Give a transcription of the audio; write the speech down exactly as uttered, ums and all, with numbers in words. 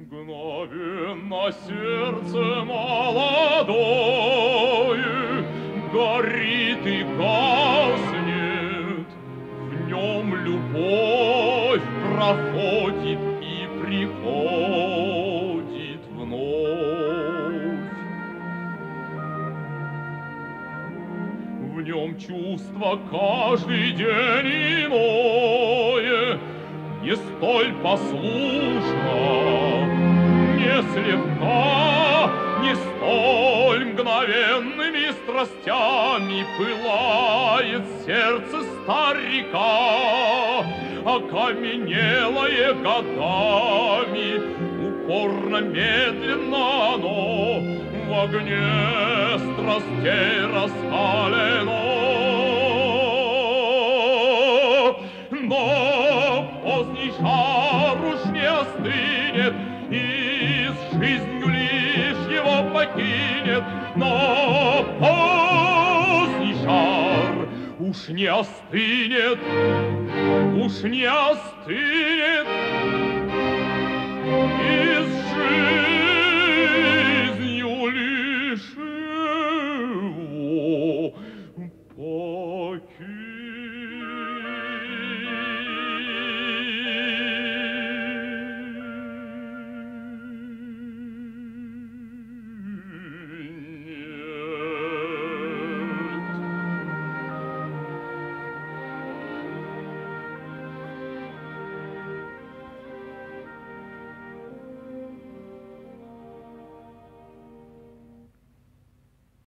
Мгновенно сердце молодое горит и гаснет, в нем любовь проходит и приходит вновь. В нем чувство каждый день иное, не столь послушно, не слегка, не столь мгновенными страстями пылает сердце старика, окаменелое годами, упорно, медленно оно в огне страстей раскалено. Но поздний жар уж не остынет, и с жизнью лишь его покинет. Но поздний жар уж не остынет, уж не остынет, и